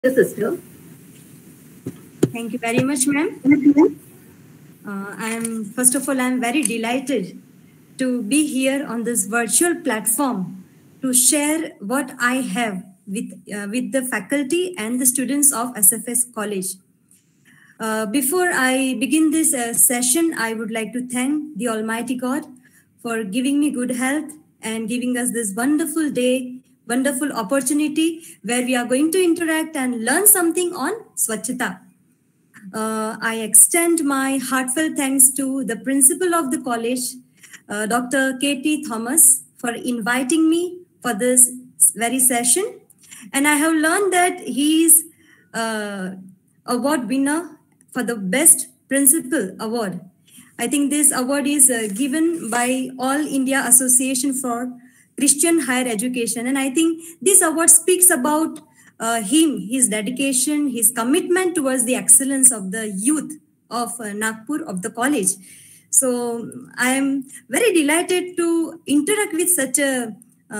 Sister. Thank you very much, ma'am. First of all, I'm very delighted to be here on this virtual platform to share what I have with the faculty and the students of SFS College. Before I begin this session, I would like to thank the Almighty God for giving me good health and giving us this wonderful day, wonderful opportunity where we are going to interact and learn something on Swachhata. I extend my heartfelt thanks to the principal of the college, Dr. K.T. Thomas, for inviting me for this very session. And I have learned that he is award winner for the best principal award. I think this award is given by All India Association for Christian Higher Education. And I think this award speaks about his dedication, his commitment towards the excellence of the youth of Nagpur, of the college. So I am very delighted to interact with such a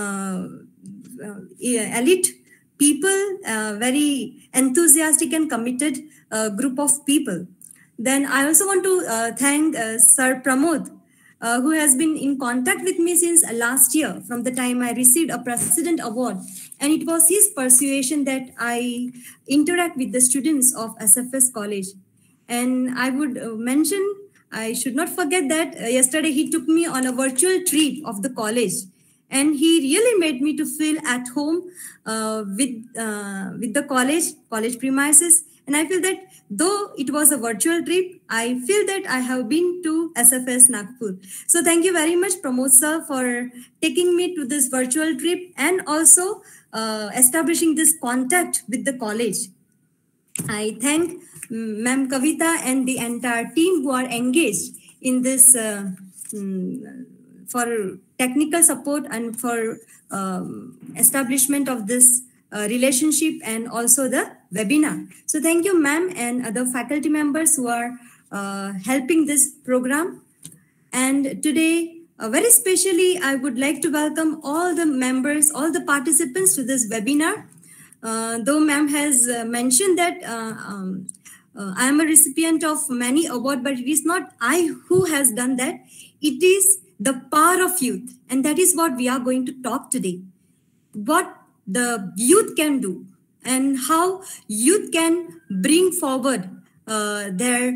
elite people, very enthusiastic and committed group of people. Then I also want to thank Sir Pramod, who has been in contact with me since last year, from the time I received a President Award. And it was his persuasion that I interact with the students of SFS College. And I would mention, I should not forget that yesterday he took me on a virtual trip of the college. And he really made me to feel at home with the college premises. And I feel that though it was a virtual trip, I feel that I have been to SFS Nagpur. So thank you very much, Pramod sir, for taking me to this virtual trip and also establishing this contact with the college. I thank Ma'am Kavita and the entire team who are engaged in this for technical support and for establishment of this relationship and also the webinar. So thank you, ma'am, and other faculty members who are helping this program. And today, very specially, I would like to welcome all the members, all the participants to this webinar. Though ma'am has mentioned that I am a recipient of many awards, but it is not I who has done that. It is the power of youth. And that is what we are going to talk today. What the youth can do and how youth can bring forward their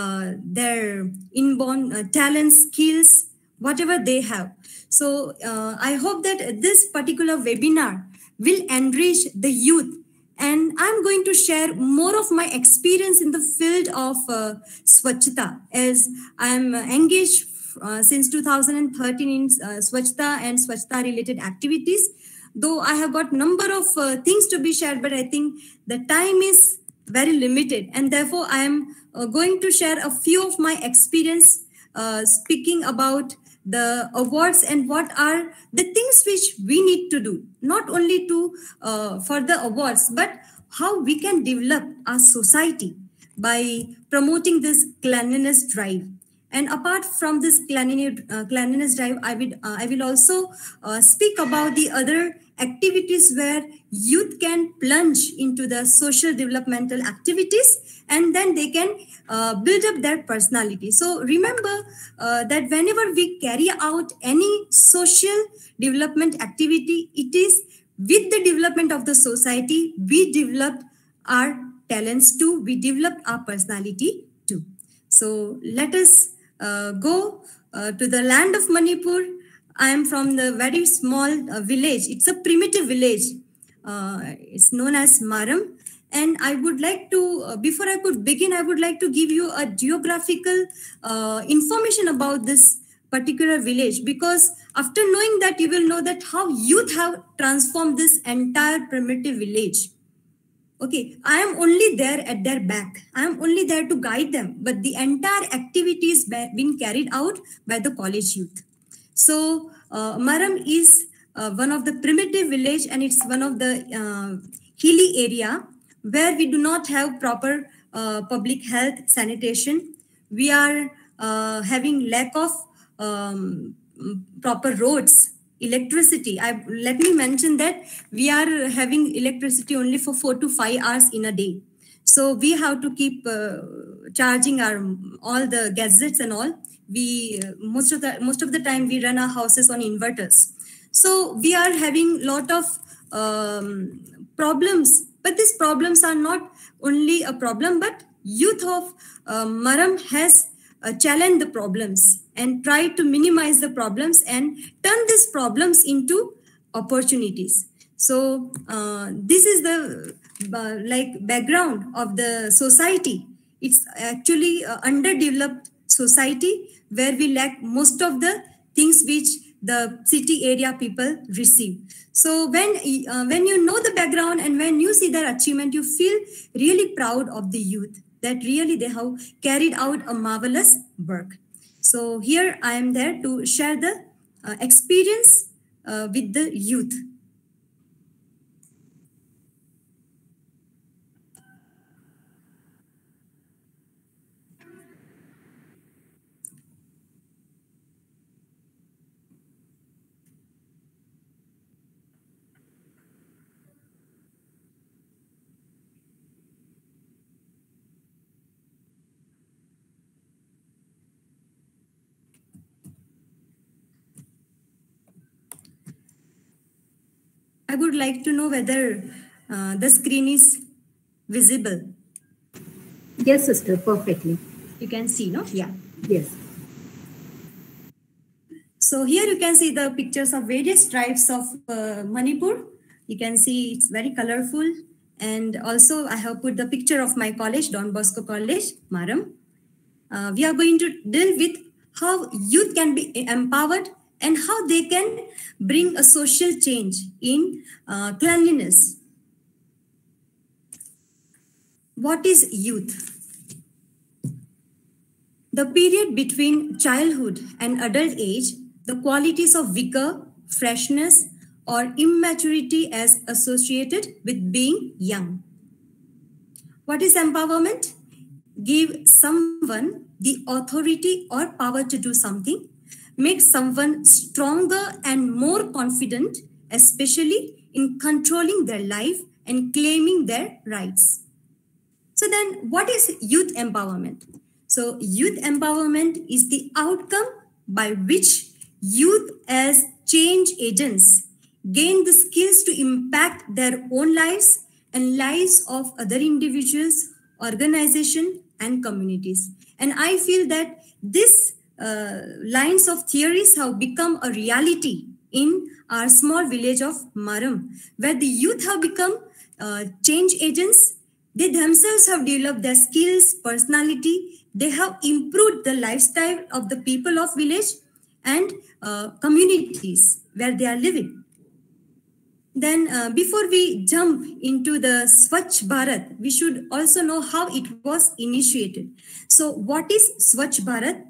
inborn talents, skills, whatever they have. So I hope that this particular webinar will enrich the youth. And I'm going to share more of my experience in the field of Swachhata, as I'm engaged since 2013 in Swachhata and Swachhata related activities. Though I have got number of things to be shared, but I think the time is very limited. And therefore, I am going to share a few of my experience speaking about the awards and what are the things which we need to do, not only to for the awards, but how we can develop our society by promoting this cleanliness drive. And apart from this cleanliness drive, I will also speak about the other activities where youth can plunge into the social developmental activities, and then they can build up their personality. So remember that whenever we carry out any social development activity, it is with the development of the society, we develop our talents too, we develop our personality too. So let us go to the land of Manipur. I am from the very small village. It's a primitive village. It's known as Maram. And I would like to, before I could begin, I would like to give you a geographical information about this particular village, because after knowing that, you will know that how youth have transformed this entire primitive village. Okay, I am only there at their back. I am only there to guide them, but the entire activity is being carried out by the college youth. So Maram is one of the primitive village, and it's one of the hilly area where we do not have proper public health sanitation. We are having lack of proper roads. electricity. Let me mention that we are having electricity only for 4 to 5 hours in a day. So we have to keep charging our all the gadgets and all. We most of the time we run our houses on inverters. So we are having lot of problems, but these problems are not only a problem, but youth of Maram has challenged the problems and tried to minimize the problems and turn these problems into opportunities. So this is the like background of the society. It's actually underdeveloped society where we lack most of the things which the city area people receive. So when you know the background and when you see their achievement, you feel really proud of the youth that really they have carried out a marvelous work. So here I am there to share the experience with the youth. I would like to know whether the screen is visible. Yes, sister, perfectly. You can see, no? Yeah. Yes. So here you can see the pictures of various tribes of Manipur. You can see it's very colorful. And also I have put the picture of my college, Don Bosco College, Maram. We are going to deal with how youth can be empowered and how they can bring a social change in cleanliness. What is youth? The period between childhood and adult age, the qualities of vigor, freshness, or immaturity as associated with being young. What is empowerment? Give someone the authority or power to do something, make someone stronger and more confident, especially in controlling their life and claiming their rights. So then what is youth empowerment? So youth empowerment is the outcome by which youth as change agents gain the skills to impact their own lives and lives of other individuals, organizations, and communities. And I feel that this lines of theories have become a reality in our small village of Maram, where the youth have become change agents. They themselves have developed their skills, personality. They have improved the lifestyle of the people of village and communities where they are living. Then before we jump into the Swachh Bharat, we should also know how it was initiated. So what is Swachh Bharat?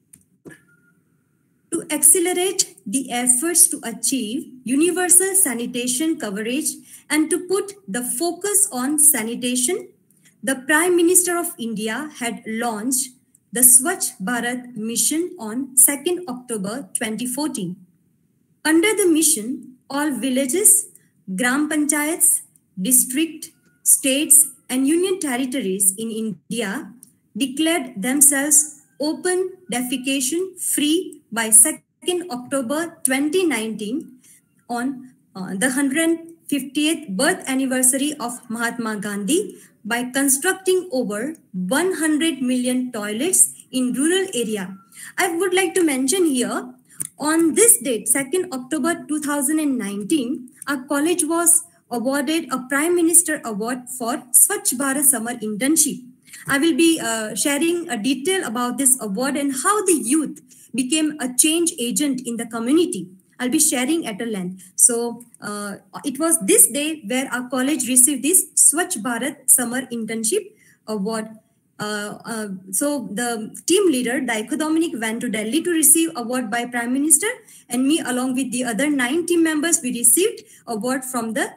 To accelerate the efforts to achieve universal sanitation coverage and to put the focus on sanitation, the Prime Minister of India had launched the Swachh Bharat mission on 2nd October 2014. Under the mission, all villages, gram panchayats, district, states, and union territories in India declared themselves open defecation free by 2nd October 2019 on the 150th birth anniversary of Mahatma Gandhi by constructing over 100 million toilets in rural area. I would like to mention here, on this date, 2nd October 2019, our college was awarded a Prime Minister Award for Swachh Bharat Summer Internship. I will be sharing a detail about this award and how the youth became a change agent in the community. I'll be sharing at a length. So it was this day where our college received this Swachh Bharat Summer Internship Award. So the team leader, Daiko Dominic, went to Delhi to receive award by Prime Minister, and me along with the other 9 team members, we received award from the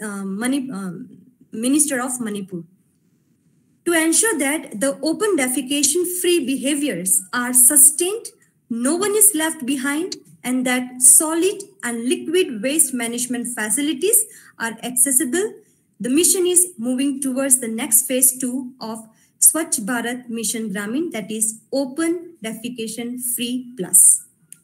Minister of Manipur. To ensure that the open defecation free behaviors are sustained, no one is left behind, and that solid and liquid waste management facilities are accessible. The mission is moving towards the next phase 2 of Swachh Bharat Mission Gramin, that is Open Defecation Free Plus.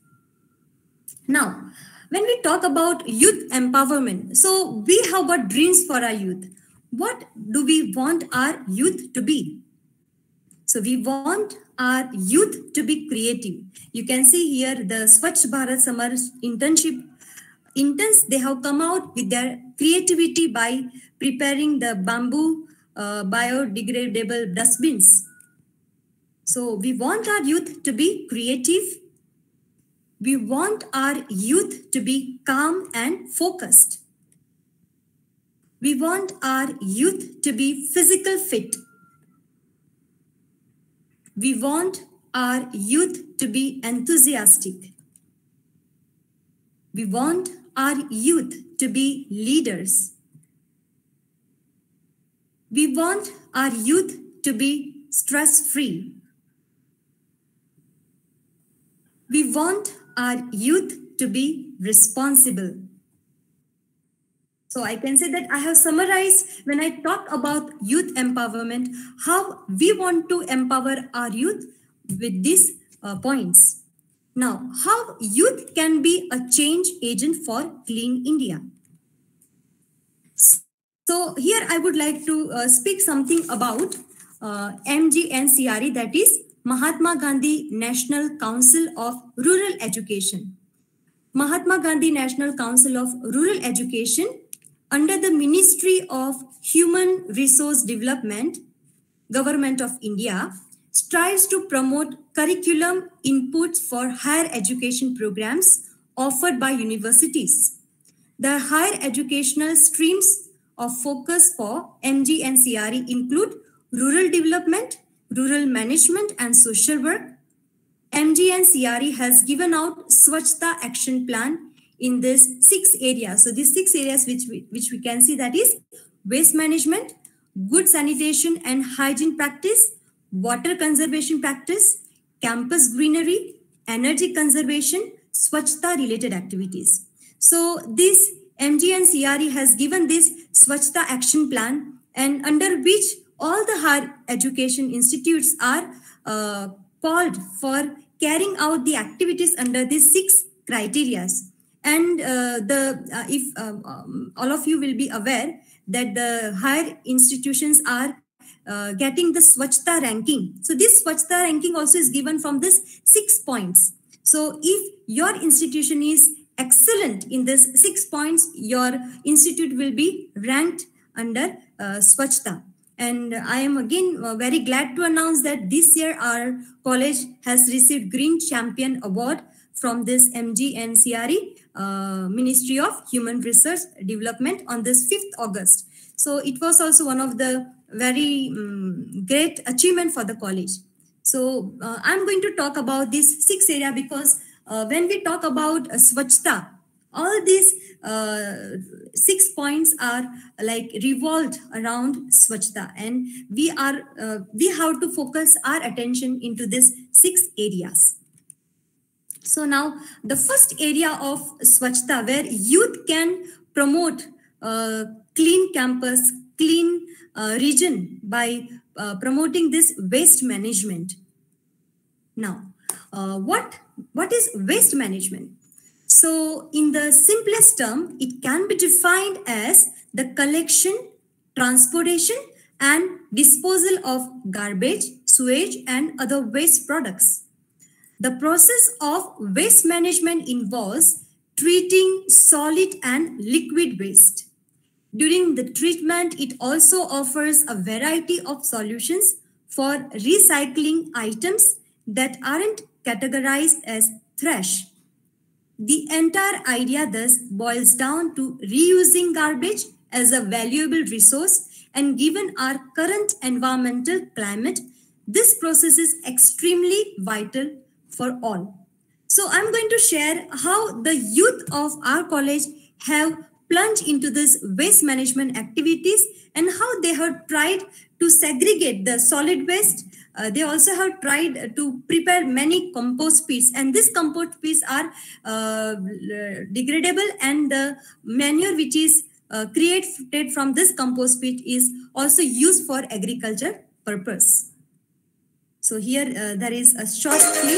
Now, when we talk about youth empowerment, so we have got dreams for our youth. What do we want our youth to be? So we want our youth to be creative. You can see here the Swachh Bharat Summer internship interns, they have come out with their creativity by preparing the bamboo biodegradable dustbins. So we want our youth to be creative. We want our youth to be calm and focused. We want our youth to be physical fit. We want our youth to be enthusiastic. We want our youth to be leaders. We want our youth to be stress-free. We want our youth to be responsible. So I can say that I have summarized when I talk about youth empowerment, how we want to empower our youth with these points. Now, how youth can be a change agent for Clean India. So here I would like to speak something about MGNCRE, that is Mahatma Gandhi National Council of Rural Education. Mahatma Gandhi National Council of Rural Education, under the Ministry of Human Resource Development, Government of India, strives to promote curriculum inputs for higher education programs offered by universities. The higher educational streams of focus for MGNCRE include rural development, rural management, and social work. MGNCRE has given out Swachhta Action Plan in these 6 areas. So these 6 areas which we can see, that is waste management, good sanitation and hygiene practice, water conservation practice, campus greenery, energy conservation, Swachhta related activities. So this MGNCRE has given this Swachhta Action Plan, and under which all the higher education institutes are called for carrying out the activities under these 6 criteria. And if all of you will be aware that the higher institutions are getting the Swachhta ranking. So this Swachhta ranking also is given from this 6 points. So if your institution is excellent in this 6 points, your institute will be ranked under Swachhta. And I am again very glad to announce that this year our college has received Green Champion Award from this MGNCRE Ministry of Human Resource Development on this 5th August. So it was also one of the very great achievement for the college. So I'm going to talk about this 6 area because when we talk about Swachhta, all these 6 points are like revolved around Swachhta, and we have to focus our attention into these 6 areas. So now the first area of Swachhta, where youth can promote clean campus, clean region by promoting this waste management. Now, what is waste management? So in the simplest term, it can be defined as the collection, transportation, and disposal of garbage, sewage, and other waste products. The process of waste management involves treating solid and liquid waste. During the treatment, it also offers a variety of solutions for recycling items that aren't categorized as trash. The entire idea thus boils down to reusing garbage as a valuable resource, and given our current environmental climate, this process is extremely vital for all. So I'm going to share how the youth of our college have plunge into this waste management activities and how they have tried to segregate the solid waste. They also have tried to prepare many compost pits, and these compost pits are degradable, and the manure which is created from this compost pit is also used for agriculture purpose. So here there is a short clip.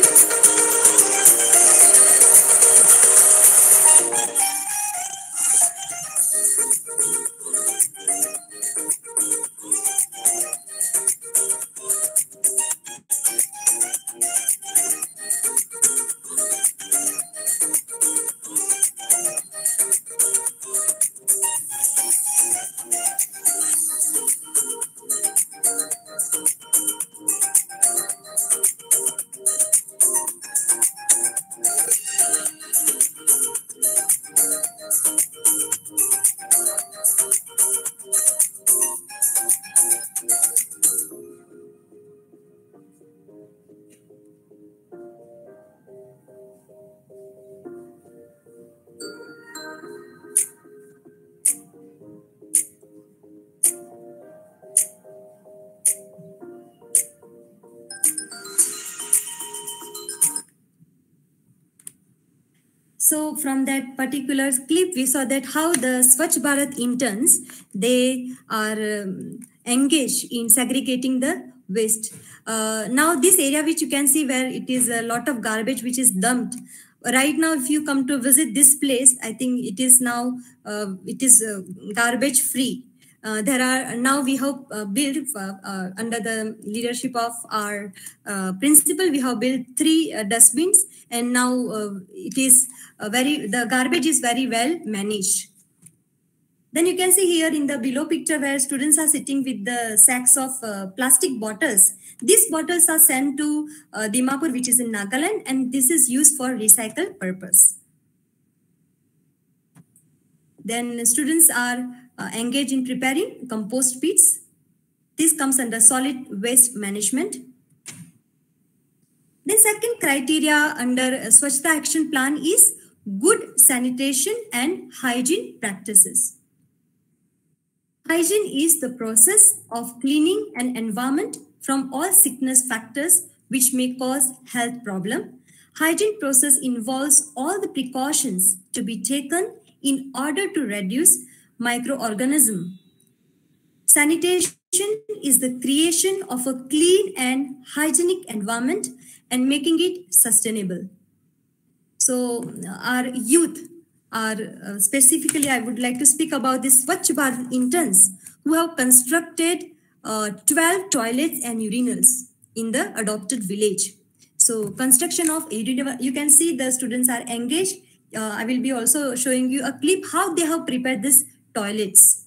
So from that particular clip, we saw that how the Swachh Bharat interns, they are engaged in segregating the waste. Now this area which you can see where it is a lot of garbage which is dumped. Right now, if you come to visit this place, I think it is now garbage free. There are now we have built under the leadership of our principal, we have built 3 dustbins, and now it is the garbage is very well managed. Then you can see here in the below picture where students are sitting with the sacks of plastic bottles. These bottles are sent to Dimapur, which is in Nagaland, and this is used for recycle purpose. Then students are engaged in preparing compost pits. This comes under solid waste management. The second criteria under Swachhta Action Plan is good sanitation and hygiene practices. Hygiene is the process of cleaning an environment from all sickness factors which may cause health problem. Hygiene process involves all the precautions to be taken in order to reduce microorganism. Sanitation is the creation of a clean and hygienic environment and making it sustainable. So our youth are specifically, I would like to speak about the Swachh Bharat interns who have constructed 12 toilets and urinals in the adopted village. So construction of you can see the students are engaged. I will be also showing you a clip how they have prepared these toilets.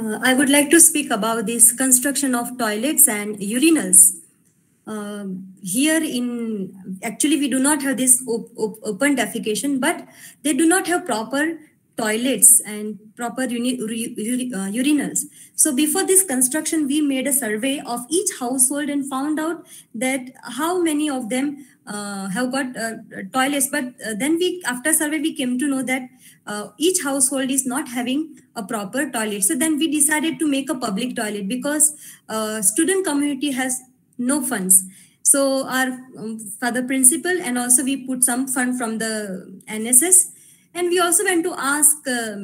I would like to speak about this construction of toilets and urinals. Here actually we do not have this open defecation, but they do not have proper toilets and proper urinals. So before this construction, we made a survey of each household and found out that how many of them have got toilets. But then after survey, we came to know that each household is not having a proper toilet. So then we decided to make a public toilet because student community has no funds. So our father principal, and also we put some fund from the NSS, and we also went to ask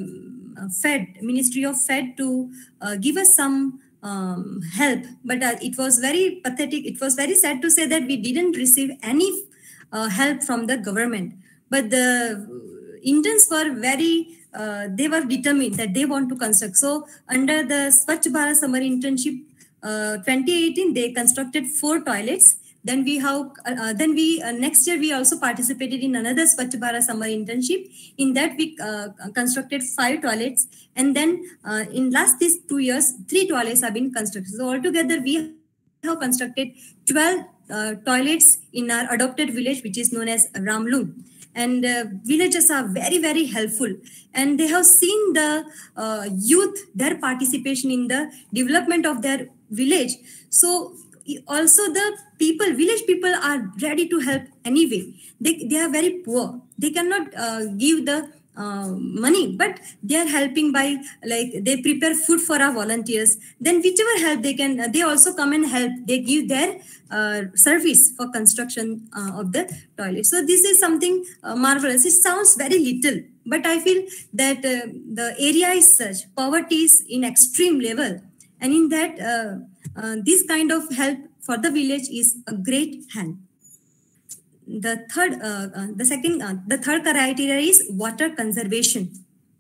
Ministry of Fed to give us some help. But it was very pathetic. It was very sad to say that we didn't receive any help from the government. But the Indians were they were determined that they want to construct. So under the Swachh Bharat Summer Internship 2018, they constructed 4 toilets. Then we have, next year we also participated in another Swachh Bharat Summer Internship. In that we constructed 5 toilets, and then in these 2 years, 3 toilets have been constructed. So altogether we have constructed 12 toilets in our adopted village, which is known as Ramlung. And villagers are very, very helpful, and they have seen the youth, their participation in the development of their village. So also the village people are ready to help anyway. They are very poor. They cannot give the money, but they are helping by, like, they prepare food for our volunteers. Then whichever help they can, they also come and help. They give their service for construction of the toilet. So this is something marvelous. It sounds very little, but I feel that the area is such, poverty is in extreme level, and in that this kind of help for the village is a great help. The third criteria is water conservation.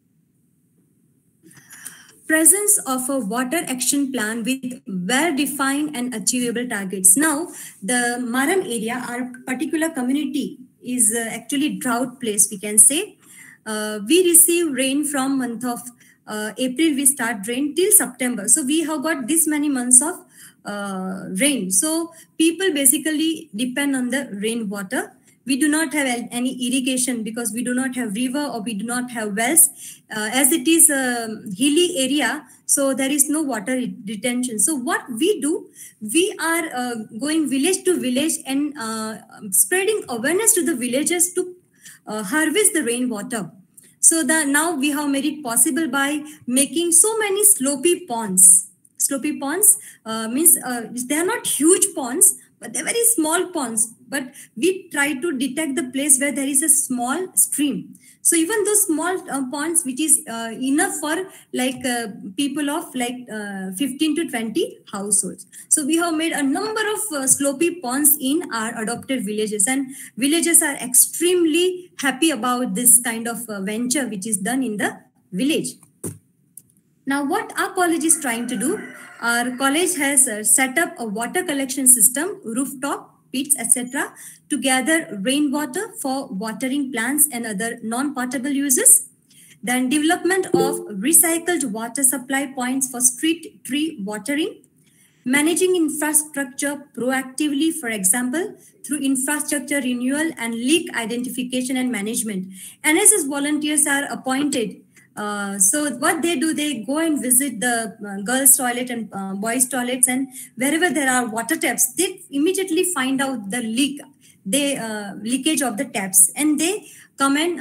Presence of a water action plan with well-defined and achievable targets. Now, the Maram area, our particular community, is actually drought place, we can say. We receive rain from month of April, we start rain till September. So we have got this many months of rain. So people basically depend on the rainwater. We do not have any irrigation because we do not have river or we do not have wells. As it is a hilly area, so there is no water retention. So what we do, we are going village to village and spreading awareness to the villagers to harvest the rainwater. So now we have made it possible by making so many slopy ponds. Slopy ponds means they are not huge ponds, but they're very small ponds. But we try to detect the place where there is a small stream. So even those small ponds, which is enough for like people of like 15 to 20 households. So we have made a number of slopy ponds in our adopted villages, and villagers are extremely happy about this kind of venture which is done in the village. Now, what our college is trying to do, our college has set up a water collection system, rooftop, pits, etc., to gather rainwater for watering plants and other non-potable uses. Then development of recycled water supply points for street tree watering. Managing infrastructure proactively, for example, through infrastructure renewal and leak identification and management. NSS volunteers are appointed. So what they do, they go and visit the girls' toilet and boys' toilets, and wherever there are water taps, they immediately find out the leakage of the taps, and they come and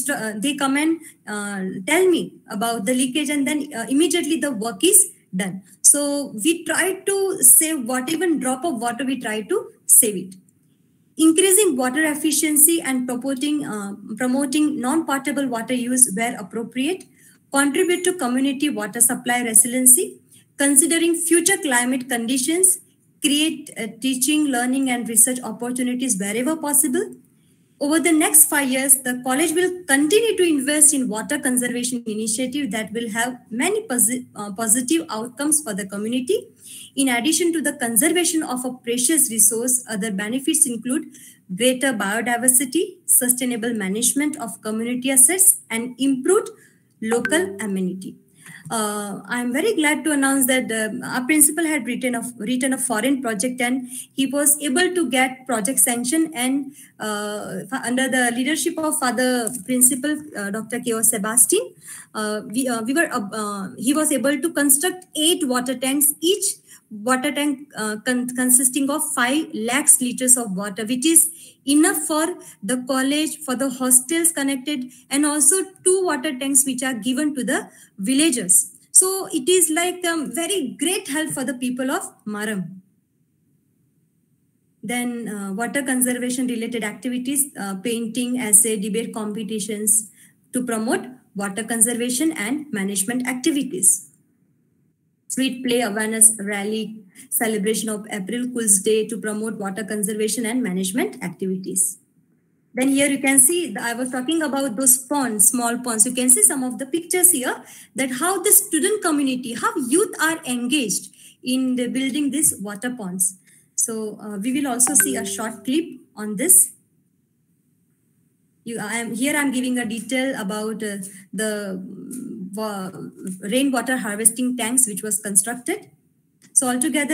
tell me about the leakage, and then immediately the work is done. So we try to save whatever drop of water, we try to save it. Increasing water efficiency and promoting non-potable water use where appropriate, contribute to community water supply resiliency, considering future climate conditions, create teaching, learning, and research opportunities wherever possible. Over the next 5 years, the college will continue to invest in water conservation initiative that will have many positive outcomes for the community. In addition to the conservation of a precious resource, other benefits include greater biodiversity, sustainable management of community assets, and improved local amenity. I'm very glad to announce that our principal had written a foreign project, and he was able to get project sanction, and under the leadership of Father Principal Dr. K.O. Sebastian, he was able to construct 8 water tanks, each water tank consisting of 5 lakhs liters of water, which is enough for the college, for the hostels connected, and also 2 water tanks which are given to the villagers. So it is like very great help for the people of Maram. Then water conservation related activities, painting, essay, debate competitions to promote water conservation and management activities. Sweet play awareness rally, celebration of April Fool's Day to promote water conservation and management activities. Then here you can see, I was talking about those ponds, small ponds. You can see some of the pictures here, that how the student community, how youth are engaged in the building these water ponds. So we will also see a short clip on this. I'm giving a detail about the rainwater harvesting tanks which was constructed. So altogether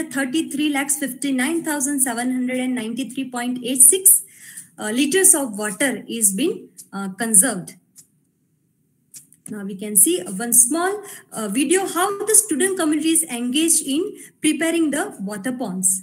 33,59,793.86 liters of water is being conserved. Now we can see one small video how the student community is engaged in preparing the water ponds.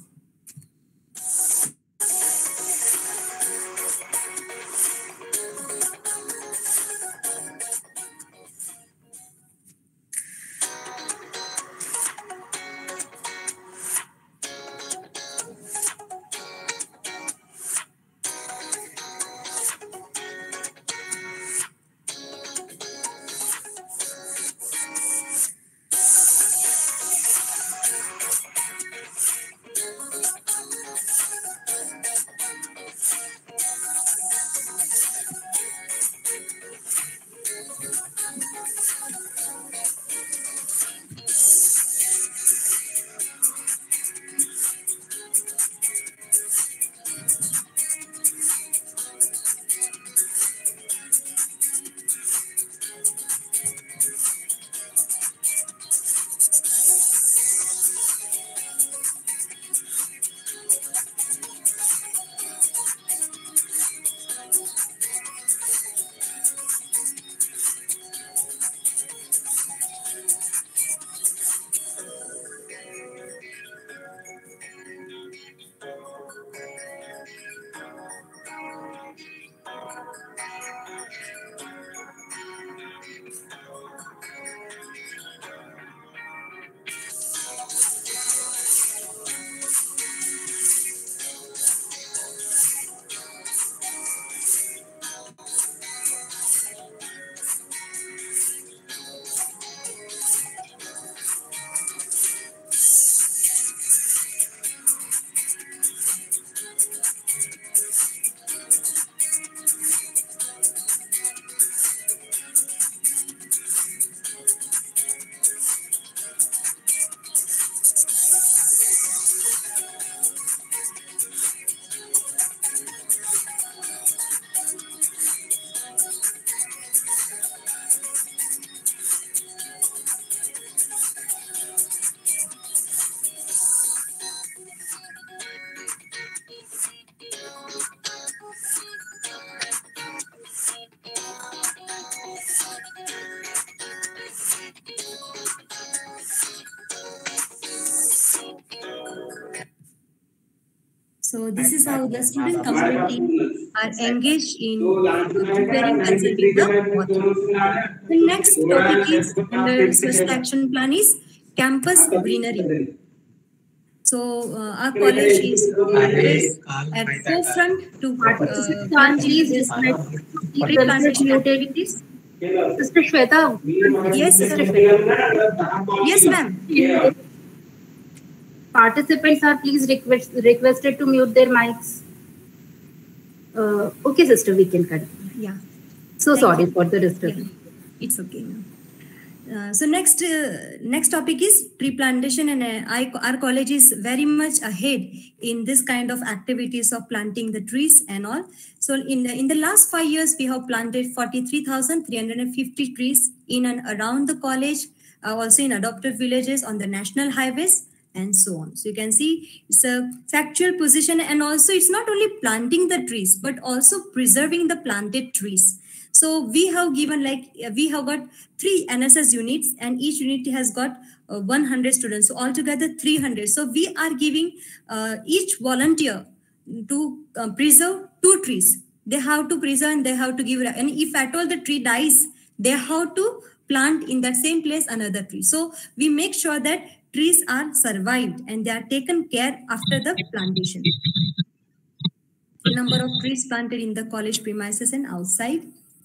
So this is how the student community are engaged in preparing conserving the water. The next topic is under Swiss Action Plan is campus greenery. So our college is always at forefront to please plantation activities. Sister Shweta. Yes, Sister Shweta. Yes, ma'am. Participants are please requested to mute their mics. Okay, sister, we can continue. Yeah. So sorry for the disturbance. Yeah. It's okay. So next topic is tree plantation, and our college is very much ahead in this kind of activities of planting the trees and all. So in the last 5 years, we have planted 43,350 trees in and around the college, also in adopted villages, on the national highways, and so on. So you can see it's a factual position, and also it's not only planting the trees, but also preserving the planted trees. So we have given, like, we have got 3 NSS units, and each unit has got 100 students. So altogether 300. So we are giving each volunteer to preserve 2 trees. They have to preserve and they have to give, and if at all the tree dies, they have to plant in that same place another tree. So we make sure that trees are survived and they are taken care after the plantation. Number of trees planted in the college premises and outside.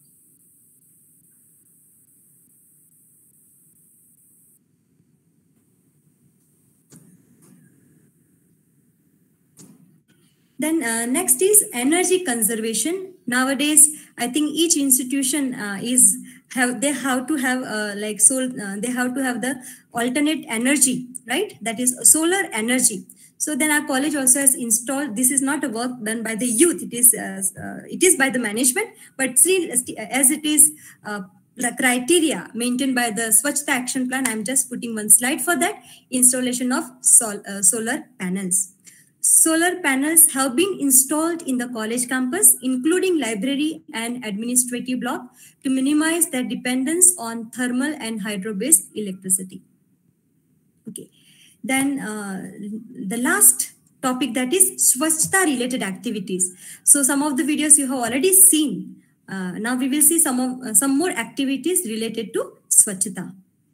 Then next is energy conservation. Nowadays, I think each institution they have to have they have to have the alternate energy, right? That is solar energy. So then our college also has installed. This is not a work done by the youth. It is by the management, but still, as it is the criteria maintained by the Swachhta Action Plan, I'm just putting one slide for that. Installation of solar panels. Solar panels have been installed in the college campus, including library and administrative block, to minimize their dependence on thermal and hydro-based electricity. Okay. Then the last topic, that is Swachhta related activities. So some of the videos you have already seen. Now we will see some more activities related to Swachhta.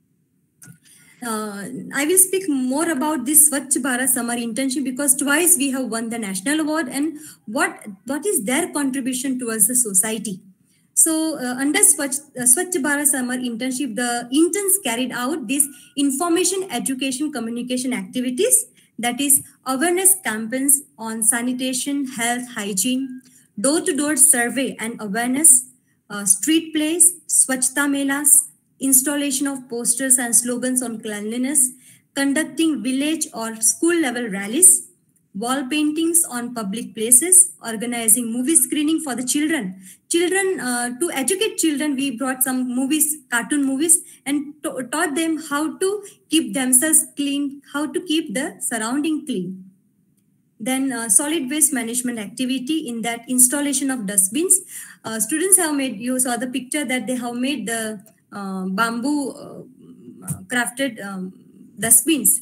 I will speak more about this Swachh Bharat summer internship, because twice we have won the national award, and what is their contribution towards the society. So under Swachh Bharat summer internship, the interns carried out this information, education, communication activities, that is awareness campaigns on sanitation, health, hygiene, door-to-door survey and awareness, street plays, Swachhta Melas, installation of posters and slogans on cleanliness, conducting village or school level rallies, wall paintings on public places, organizing movie screening for the children. To educate children, we brought some movies, cartoon movies, and taught them how to keep themselves clean, how to keep the surrounding clean. Then solid waste management activity, in that installation of dustbins. Students have made, you saw the picture that they have made the bamboo crafted dustbins,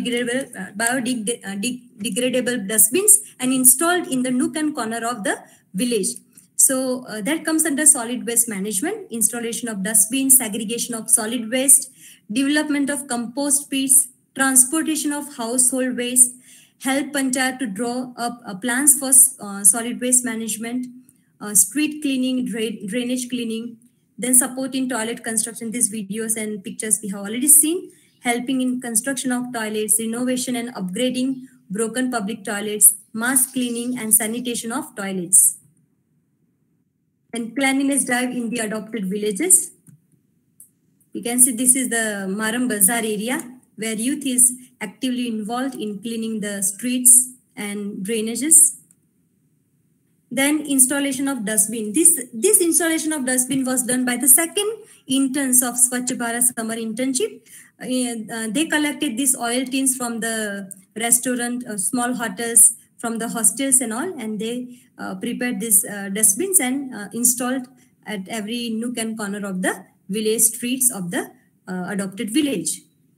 biodegradable dustbins, and installed in the nook and corner of the village. So that comes under solid waste management, installation of dustbins, segregation of solid waste, development of compost pits, transportation of household waste, help Panchayat to draw up plans for solid waste management, street cleaning, drainage cleaning, then support in toilet construction. These videos and pictures we have already seen. Helping in construction of toilets, renovation and upgrading broken public toilets, mass cleaning and sanitation of toilets. And cleanliness drive in the adopted villages. You can see this is the Maram Bazaar area, where youth is actively involved in cleaning the streets and drainages. Then installation of dustbin. This installation of dustbin was done by the second interns of Swachh Bharat summer internship. They collected these oil tins from the restaurant, small hotels, from the hostels and all, and they prepared these dustbins and installed at every nook and corner of the village streets of the adopted village.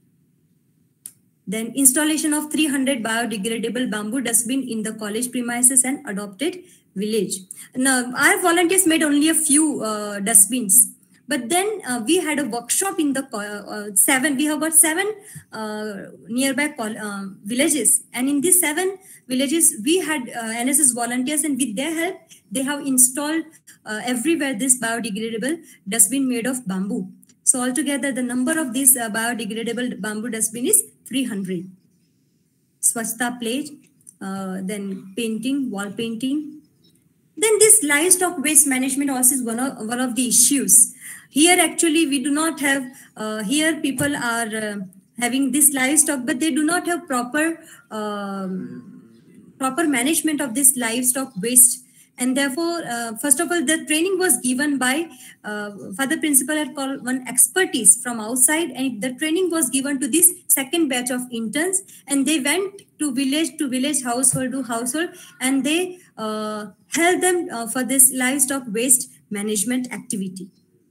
Then installation of 300 biodegradable bamboo dustbin in the college premises and adopted village. Now, our volunteers made only a few dustbins, but then we had a workshop in the we have got 7 nearby villages, and in these 7 villages we had NSS volunteers, and with their help they have installed everywhere this biodegradable dustbin made of bamboo. So altogether the number of these biodegradable bamboo dustbin is 300. Swachhta plate, then painting, wall painting. Then this livestock waste management also is one of the issues. Here actually we do not have, here people are having this livestock, but they do not have proper management of this livestock waste. And therefore, first of all, the training was given by Father Principal had called one expertise from outside, and the training was given to this second batch of interns, and they went to village, household to household, and they held them for this livestock waste management activity.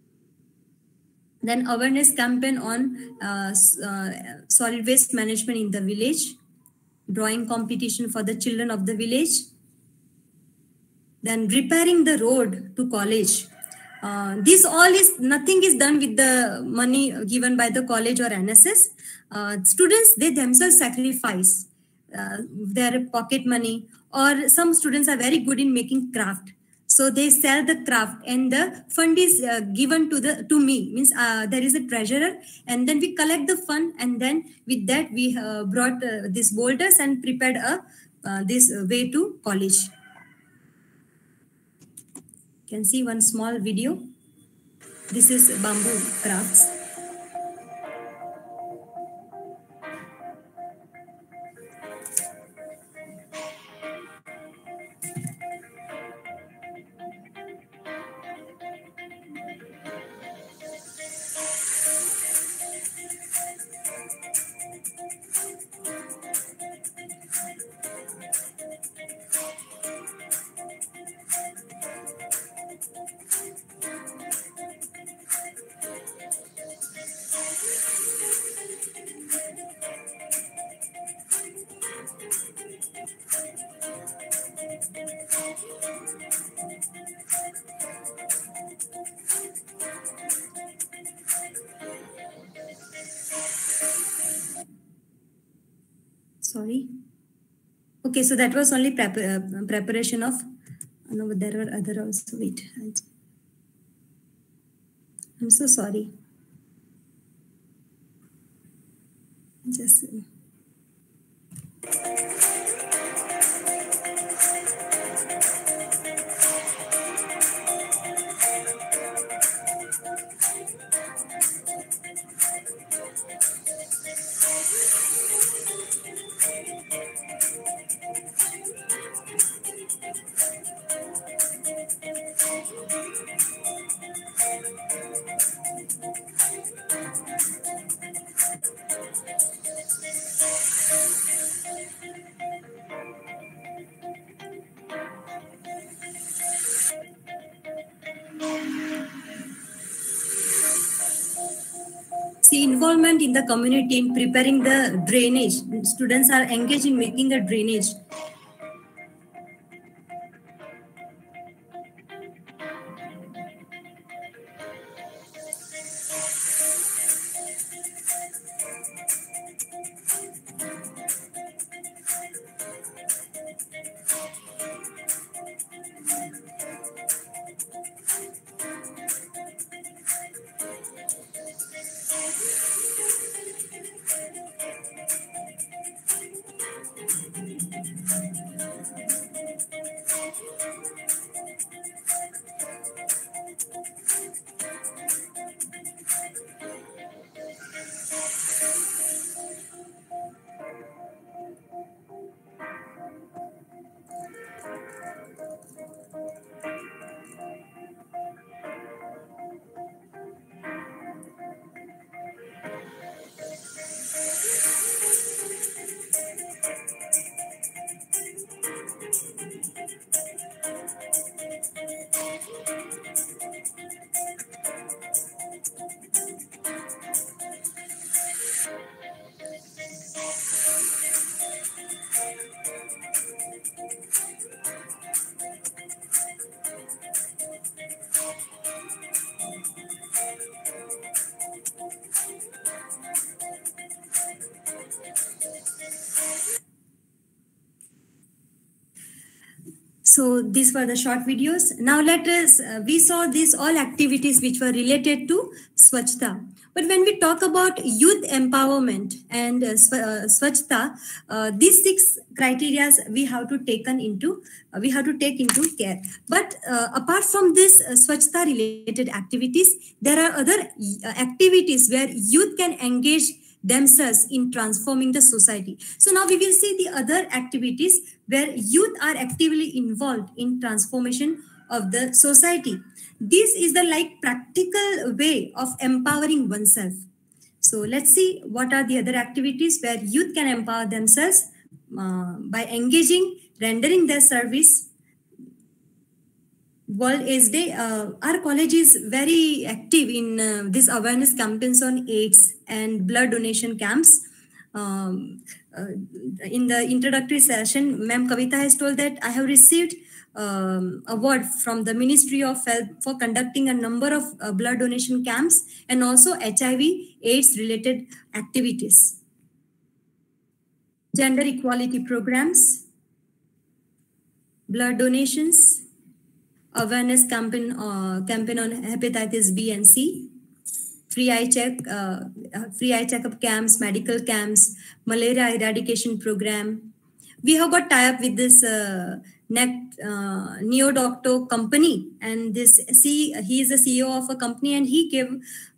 Then awareness campaign on solid waste management in the village, drawing competition for the children of the village. Then repairing the road to college. This all is, nothing is done with the money given by the college or NSS. Students, they themselves sacrifice their pocket money, or some students are very good in making craft. So they sell the craft, and the fund is given to me. Means there is a treasurer, and then we collect the fund, and then with that we brought these boulders and prepared this way to college. You can see one small video. This is bamboo crafts. Sorry. Okay, so that was only preparation of. No, but there were other also. Wait, I'm so sorry. Just. See, involvement in the community in preparing the drainage. Students are engaged in making the drainage. So these were the short videos. Now let us, we saw these all activities which were related to Swachhta. But when we talk about youth empowerment and Swachhta, these 6 criteria we have to take into care. But apart from this Swachhta related activities, there are other activities where youth can engage themselves in transforming the society. So now we will see the other activities where youth are actively involved in transformation of the society. This is the practical way of empowering oneself. So let's see what are the other activities where youth can empower themselves by engaging, rendering their service. World AIDS Day, our college is very active in this awareness campaigns on AIDS and blood donation camps. In the introductory session, Ma'am Kavita has told that I have received award from the Ministry of Health for conducting a number of blood donation camps and also HIV AIDS related activities. Gender equality programs, blood donations, awareness campaign on hepatitis B and C, free eye checkup camps, medical camps, malaria eradication program. We have got tie-up with this Neodocto company, and he is the CEO of a company, and he gave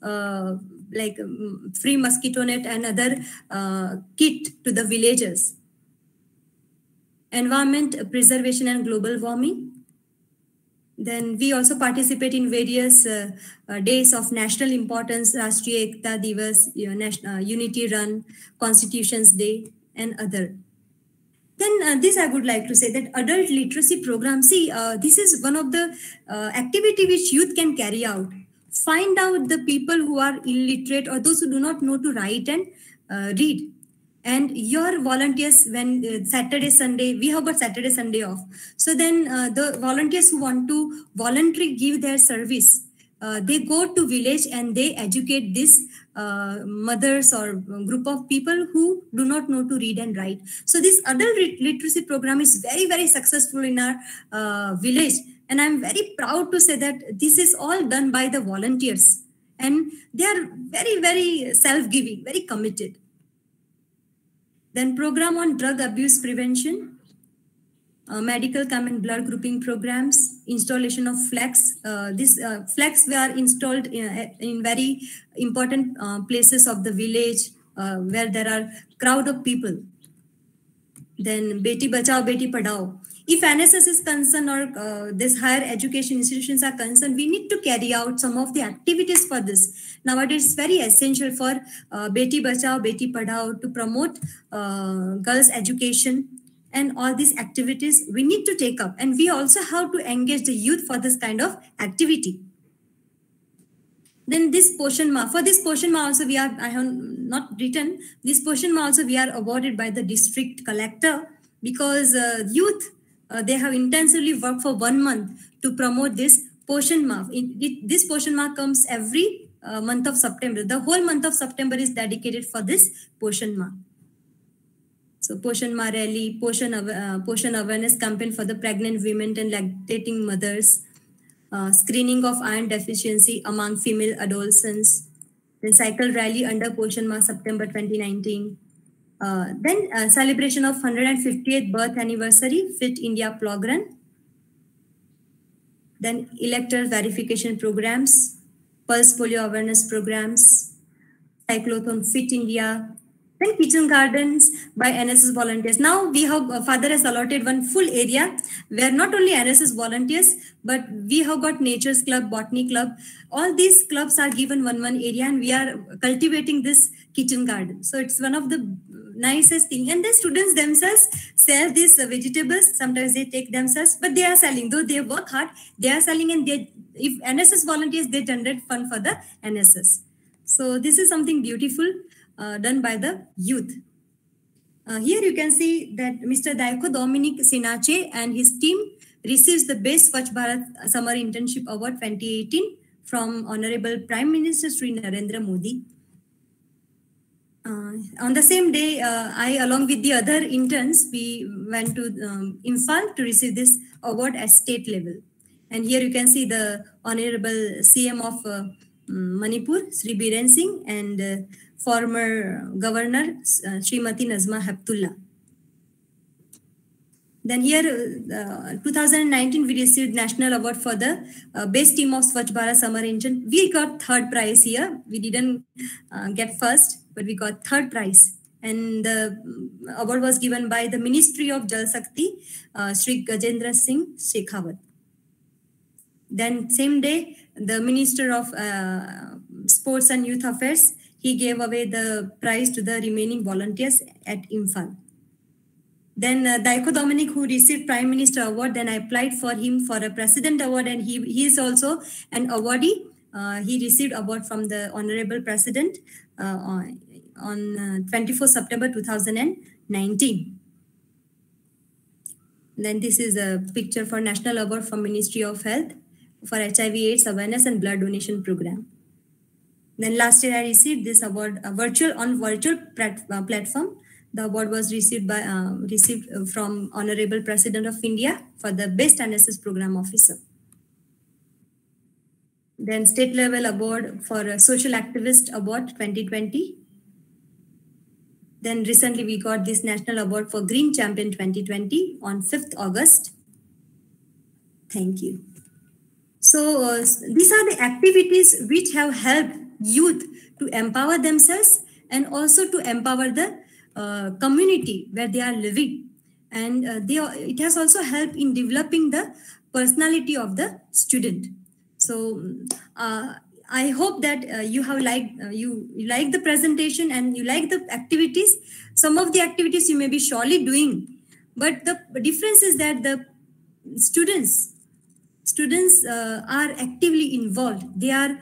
free mosquito net and other kit to the villagers. Environment preservation and global warming. Then we also participate in various days of national importance, Rashtriya Ekta Divas, National Unity Run, Constitution's Day, and other. Then this I would like to say that adult literacy program. See, this is one of the activity which youth can carry out. Find out the people who are illiterate or those who do not know to write and read. And your volunteers, when Saturday, Sunday, we have got Saturday, Sunday off. So then the volunteers who want to voluntarily give their service, they go to village and they educate these mothers or group of people who do not know to read and write. So this adult literacy program is very, very successful in our village. And I'm very proud to say that this is all done by the volunteers. And they are very, very self-giving, very committed. Then program on drug abuse prevention, medical camp and blood grouping programs, installation of flags. These flags were installed in very important places of the village where there are crowd of people. Then Beti Bachao, Beti Padhao. If NSS is concerned or this higher education institutions are concerned, we need to carry out some of the activities for this. Nowadays, it's very essential for Beti Bachao, Beti Padhao to promote girls' education, and all these activities we need to take up. And we also have to engage the youth for this kind of activity. Then this Poshan Ma, for this Poshan Ma also we are, I have not written, this Poshan Ma also we are awarded by the district collector because youth, they have intensively worked for 1 month to promote this Poshan Ma. This Poshan Ma comes every month of September. The whole month of September is dedicated for this Poshan Ma. So Poshan Ma rally, Poshan awareness campaign for the pregnant women and lactating mothers, screening of iron deficiency among female adolescents, then cycle rally under Poshan Ma September 2019. Then celebration of 158th birth anniversary, Fit India Plog Run. Then electoral verification programs, pulse polio awareness programs, cyclothon Fit India. Then kitchen gardens by NSS volunteers. Now we have, Father has allotted one full area where not only NSS volunteers, but we have got Nature's Club, Botany Club. All these clubs are given one area and we are cultivating this kitchen garden. So it's one of the nicest thing. And the students themselves sell these vegetables. Sometimes they take themselves, but they are selling. Though they work hard, they are selling, and if NSS volunteers, they generate fund for the NSS. So this is something beautiful done by the youth. Here you can see that Mr. Daiko Dominic Sinache and his team receives the Best Swachh Bharat Summer Internship Award 2018 from Honorable Prime Minister Sri Narendra Modi. On the same day, I, along with the other interns, we went to Imphal to receive this award at state level. And here you can see the Honorable CM of Manipur, Sri Biren Singh, and former Governor, Srimati Nazma Heptullah. Then here, 2019, we received National Award for the Best Team of Swachh Bharat Summer Intern. We got 3rd prize here. We didn't get first, but we got 3rd prize. and the award was given by the Ministry of Jal Shakti, Shri Gajendra Singh Shekhawat. Then same day, the Minister of Sports and Youth Affairs, he gave away the prize to the remaining volunteers at Imphal. Then Daiko Dominic, who received Prime Minister Award, then I applied for him for a President Award, and he is also an awardee. He received award from the Honorable President on 24 September 2019. Then this is a picture for National Award from Ministry of Health for HIV/AIDS awareness and blood donation program. Then last year I received this award virtual platform. The award was received from Honorable President of India for the Best NSS Program Officer. Then state level award for Social Activist Award 2020. Then recently we got this National Award for Green Champion 2020 on 5th August. Thank you. So these are the activities which have helped youth to empower themselves and also to empower the community where they are living. And it has also helped in developing the personality of the student. So I hope that you have you like the presentation and you like the activities. Some of the activities you may be surely doing, but the difference is that the students are actively involved. They are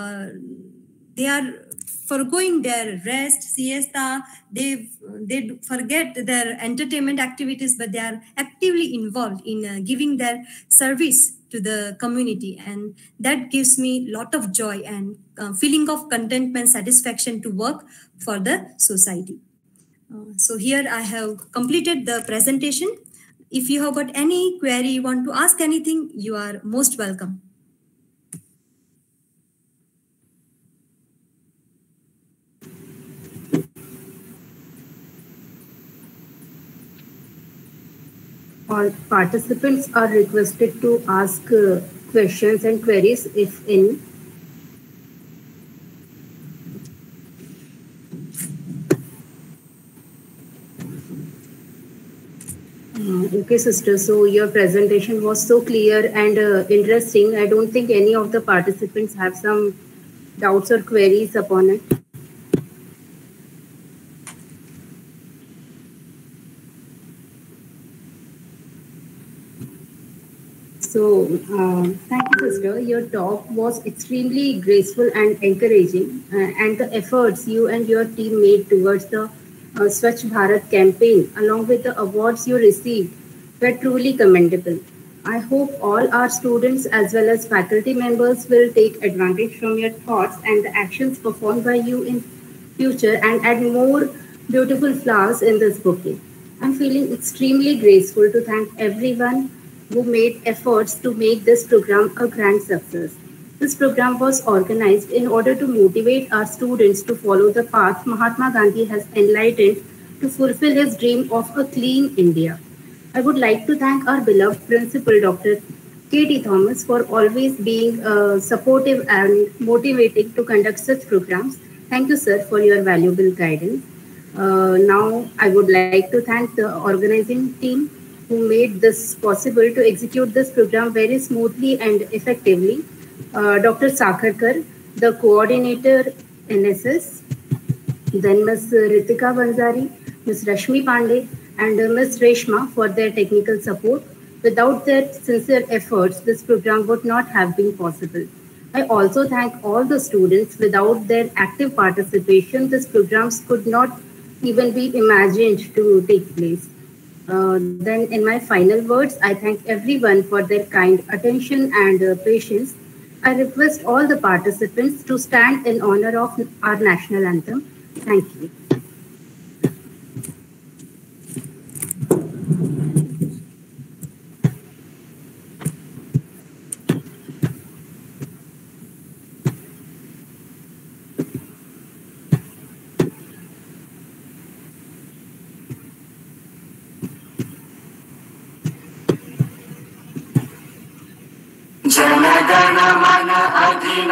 forgoing their rest, siesta. They forget their entertainment activities, but they are actively involved in giving their service to the community, and that gives me a lot of joy and feeling of contentment, satisfaction to work for the society. So here I have completed the presentation. If you have got any query, you want to ask anything, you are most welcome. All participants are requested to ask questions and queries, if any. Okay, sister. So your presentation was so clear and interesting. I don't think any of the participants have some doubts or queries upon it. So, thank you, sister. Your talk was extremely graceful and encouraging, and the efforts you and your team made towards the Swachh Bharat campaign, along with the awards you received, were truly commendable. I hope all our students as well as faculty members will take advantage from your thoughts and the actions performed by you in future and add more beautiful flowers in this bouquet. I'm feeling extremely grateful to thank everyone who made efforts to make this program a grand success. This program was organized in order to motivate our students to follow the path Mahatma Gandhi has enlightened to fulfill his dream of a clean India. I would like to thank our beloved principal, Dr. K.T. Thomas, for always being supportive and motivating to conduct such programs. Thank you, sir, for your valuable guidance. Now, I would like to thank the organizing team who made this possible to execute this program very smoothly and effectively. Dr. Sakharkar, the coordinator NSS, then Ms. Ritika Banzari, Ms. Rashmi Pandey, and Ms. Reshma for their technical support. Without their sincere efforts, this program would not have been possible. I also thank all the students. Without their active participation, these programs could not even be imagined to take place. Then in my final words, I thank everyone for their kind attention and patience. I request all the participants to stand in honor of our national anthem. Thank you. जनगण मन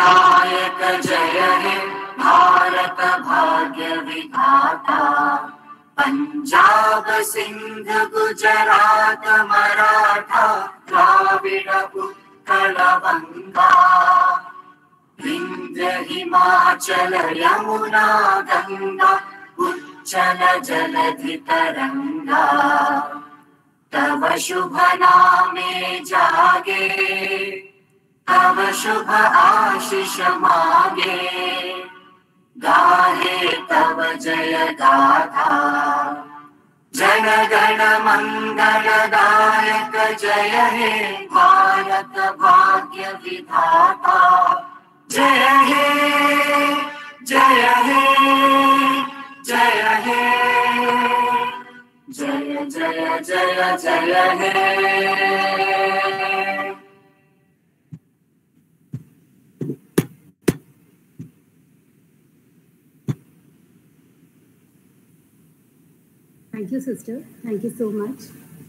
अधिनायक जय हे भारत भाग्य विधाता। पंजाब सिंध गुजरात मराठा द्राविड उत्कल बंगा विंध्य हिमाचल यमुना गंगा उच्चल जलधि तरंगा तव शुभ नामे जागे तव शुभ आशीष मांगे गाहे तव जय गाथा जन गण मंगल दायक जय हे भारत भाग्य विधाता जय हे जय हे जय हे जय जय जय जय हे। Thank you, sister. Thank you so much.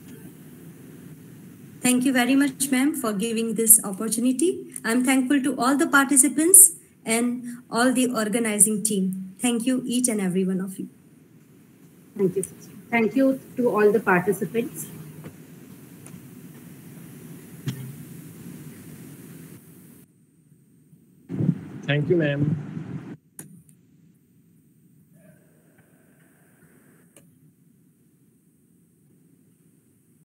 Thank you very much, ma'am, for giving this opportunity. I'm thankful to all the participants and all the organizing team. Thank you, each and every one of you. Thank you, sister. Thank you to all the participants. Thank you, ma'am.